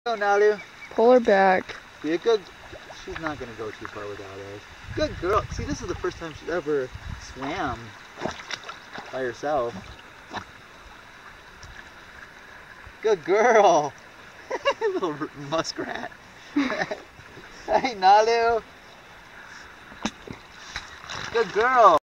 Go, Nalu. Pull her back. Be a good. She's not gonna go too far without us. Good girl. See, this is the first time she's ever swam by herself. Good girl. Little muskrat. Hey, Nalu. Good girl.